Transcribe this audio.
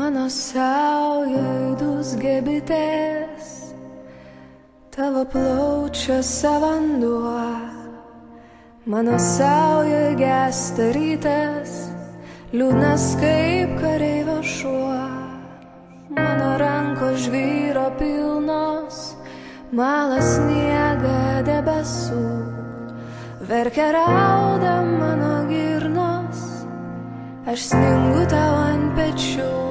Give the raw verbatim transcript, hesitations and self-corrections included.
Mano saujaidus gebitės, tavo plaučiuose vanduo. Mano saujoj gęsta rytas, liūdnas kaip kareivio šuo. Mano rankos žvyro pilnos, mala sniega debesų. Verkia rauda mano girnos, aš sningu tau ant pečių.